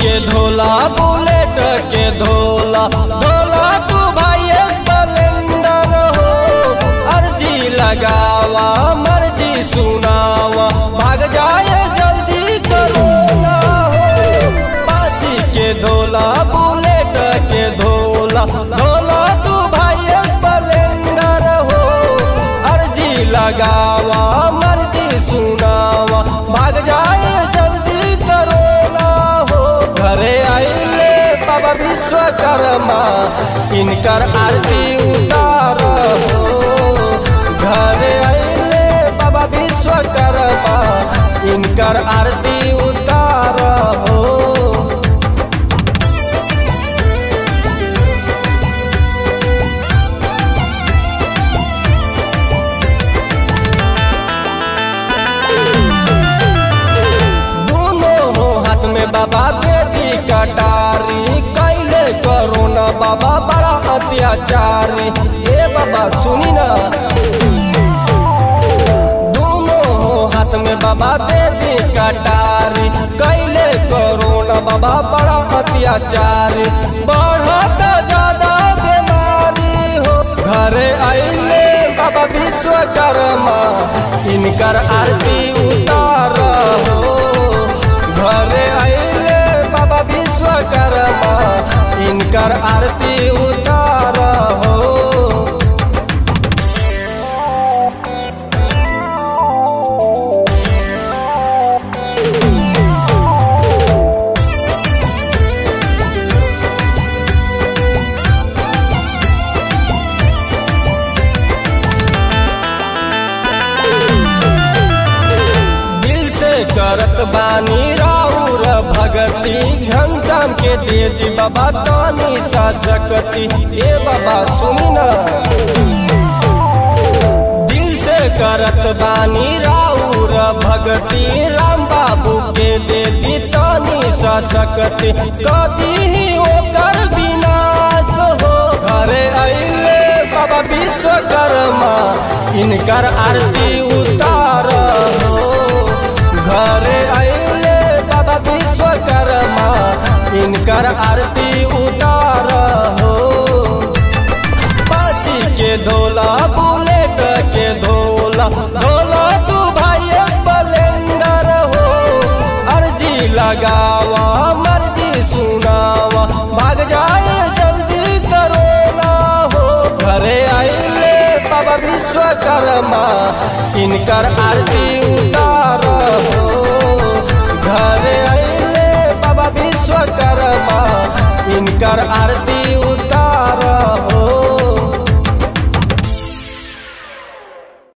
के धोला बुलेट के धोला धोला तू भाई स्प्लेंडर हो। अर्जी लगावा मर्जी सुनावा भाग जाए जल्दी करो ना हो। बाजी के धोला बुलेट के धोला धोला तू भाई स्प्लेंडर हो। अर्जी लगावा मर्जी सुनावा भाग जाए जल्दी करो ना हो। घरे आइले बाबा विश्वकर्मा इनकर आरती उतार हो। घरे आइले बाबा विश्वकर्मा इनकर आरती उतार हो। बाबा देवी कटारी कैले करोना बाबा बड़ा अत्याचारी। ए बाबा सुनी ना दोनों हाथ में बाबा देवी कटारी कैले करोना बाबा बड़ा अत्याचारी। बढ़त ज्यादा बीमारी हो। घरे आइले बाबा विश्वकर्मा इनकर आरती उतार हो। घरे आइले बाबा विश्वकर्मा इनकर आरती उतार हो। दिल से करत बानी राउर भगती घनश्याम के तेजी बाबा तानी सा सकती। ए बाबा सुनी ना दिल से करत बानी राउर भगती राम बाबू के तेजी तानी सा सकती। कभी ही ओकर विनाश हो। घरे आइले बाबा विश्वकर्मा इनकर आरती उतार हो। घरे आइले बाबा विश्वकर्मा इनकर आरती उतार हो। बाजी के धोला बुलेट के धोला धोला तू भाई स्प्लेंडर हो। अर्जी लगावा मर्जी सुनावा भाग जाए जल्दी करो ना हो। घरे आइले बाबा विश्वकर्मा इनकर आरती उतार हो। घरे आइले बाबा विश्वकर्मा इनकर आरती